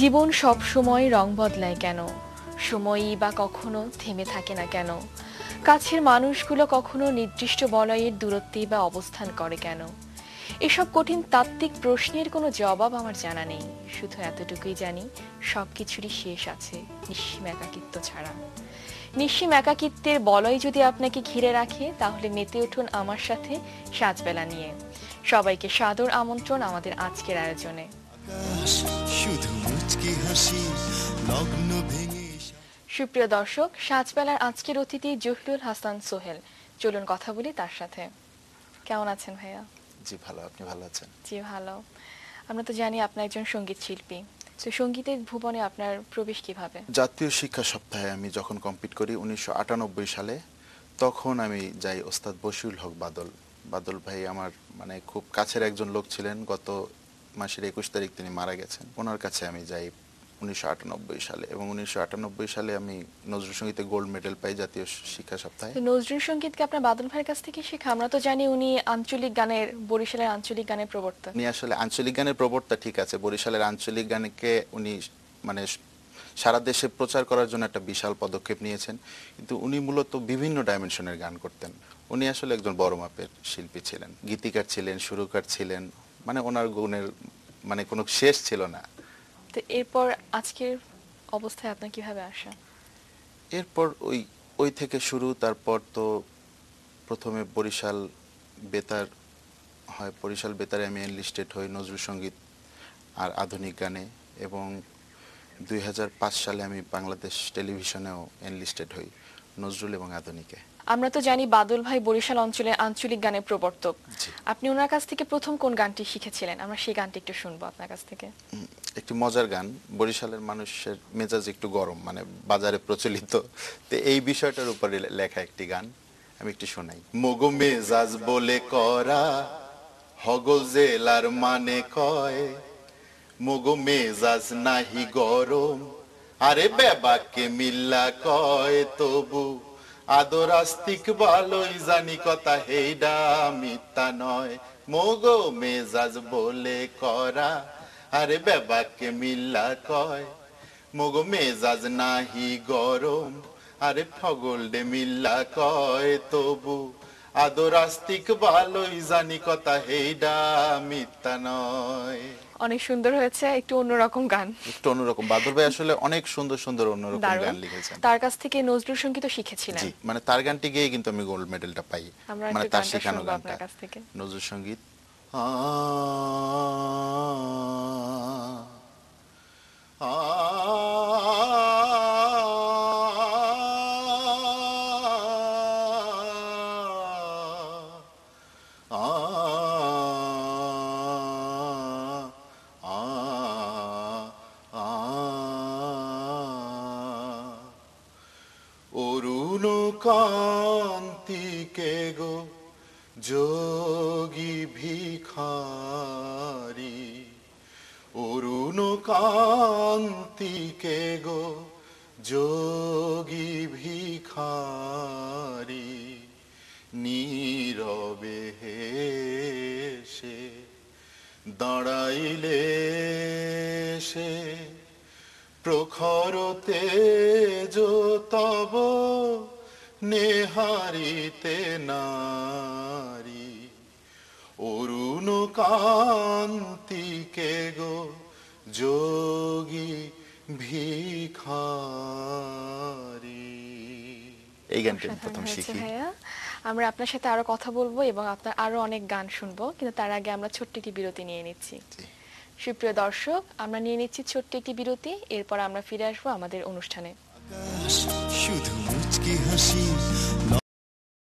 জীবন সব সময় রং বদলায় কেন, সময়ই বা কখনো থেমে থাকে না কেন, কাছের মানুষগুলো কখনো নির্দিষ্ট বলয়ের দূরত্বে বা অবস্থান করে কেন। এসব কঠিন তাত্ত্বিক প্রশ্নের কোনো জবাব আমার জানা নেই, শুধু এতটুকুই জানি সবকিছুরই শেষ আছে নিঃসীম একাকিত্ব ছাড়া। নিঃসীম একাকিত্বের বলয় যদি আপনাকে ঘিরে রাখে, তাহলে মেতে উঠুন আমার সাথে সাজবেলা নিয়ে। সবাইকে সাদর আমন্ত্রণ আমাদের আজকের আয়োজনে। শুধু মুচকি হাসি লগ্ন ভেঙে। সুপ্রিয় দর্শক, সাজবেলার আজকের অতিথি জহিরুল হাসান সোহেল। চলুন কথা বলি তার সাথে। কেমন আছেন ভাইয়া? জি ভালো, আপনি ভালো আছেন? জি ভালো। আমরা তো জানি আপনি একজন সঙ্গীত শিল্পী, তো সঙ্গীতের ভুবনে আপনার প্রবেশ কিভাবে? জাতীয় শিক্ষা সপ্তাহে আমি যখন কমপ্লিট করি 1998 সালে, তখন আমি যাই ওস্তাদ বশিরুল হক বাদল। বাদল ভাই আমার মানে খুব কাছের একজন লোক ছিলেন। গত মাসের 21 তারিখ তিনি মারা গেছেন। ওনার কাছে আমি যাই 1998 সালে, এবং 1998 সালে আমি নজরুল সঙ্গীতে গোল্ড মেডেল পাই জাতীয় শিক্ষা সপ্তাহে। তো নজরুল সঙ্গীতকে আপনার বাদল ভাইয়ের কাছ থেকে শেখা? আমরা তো জানি উনি আঞ্চলিক গানের, বরিশালের আঞ্চলিক গানের প্রবর্তক। উনি আসলে আঞ্চলিক গানের প্রবক্তা, ঠিক আছে, বরিশালের আঞ্চলিক গানকে উনি মানে সারা দেশে প্রচার করার জন্য একটা বিশাল পদক্ষেপ নিয়েছেন, কিন্তু উনি মূলত বিভিন্ন ডাইমেনশনের গান করতেন। উনি আসলে একজন বড় মাপের শিল্পী ছিলেন, গীতিকার ছিলেন, সুরকার ছিলেন, মানে ওনার গুণের মানে কোনো শেষ ছিল না। তো এরপর আজকের অবস্থায় আপনার কিভাবে আসা? এরপর ওই থেকে শুরু। তারপর তো প্রথমে বরিশাল বেতার হয়, বরিশাল বেতারে আমি এনলিস্টেড হই নজরুল সঙ্গীত আর আধুনিক গানে, এবং 2005 সালে আমি বাংলাদেশ টেলিভিশনেও এনলিস্টেড হই নজরুল এবং আধুনিকে। আমরা তো জানি বাদল ভাই বরিশাল অঞ্চলের আঞ্চলিক গানের প্রবর্তক। আপনি ওনার কাছ থেকে প্রথম কোন গানটি শিখেছিলেন? আমরা সেই গানটি একটু শুনবো আপনার কাছ থেকে। একটি মজার গান, বরিশালের মানুষের মেজাজ একটু গরম, মানে বাজারে প্রচলিত, তো এই বিষয়টার উপরে লেখা একটি গান, আমি একটু শোনাই। মগো মেজাজ বলে করা হগল জেলার মানে কয়, মগো মেজাজ নাহি গরম, আরে বেবাকে মিল্লা কয়, তবু আদর আস্তিক ভালোই জানি কথা হেইডা মিথ্যা নয়। মগো মেজাজ বলে করা আরে বেবাকে মিল্লা কয়, মগো মেজাজ নাহি গরম, আরে ফগল ডে মিল্লা কয়, তবু আদর আস্তিক ভালোই জানি কথা হেইডা মিথ্যা নয়। অনেক সুন্দর হয়েছে, একটু অন্যরকম গান, একটু অন্যরকম। বাদল ভাই আসলে অনেক সুন্দর সুন্দর অন্যরকম গান লিখেছেন। তার কাছ থেকে নজরুল সঙ্গীত শিখেছিলেন? জি, মানে তার গানটি গেয়ে কিন্তু আমি গোল্ড মেডেলটা পাই, মানে তার শেখানো গানটা। নজরুল সঙ্গীত। অরুণ কান্তিকে গো যোগী ভিখারি, অরুণ কান্তিকে গো যোগী ভিখারি, নীরবে হেসে দাঁড়াইলে সে প্রখর তেজ তব নেহারিতে নারী, অরুণ কান্তিকে গো যোগী ভিখারি। এই গানটা প্রথম শিখি। আমরা আপনার সাথে আরো কথা বলবো এবং আপনার আরো অনেক গান শুনবো, কিন্তু তার আগে আমরা ছোট্ট একটি বিরতি নিয়ে নিচ্ছি। সুপ্রিয় দর্শক, আমরা নিয়ে নিচ্ছি ছোট্ট একটি বিরতি, এরপর আমরা ফিরে আসবো আমাদের অনুষ্ঠানে। শুধু মুচকি হাসি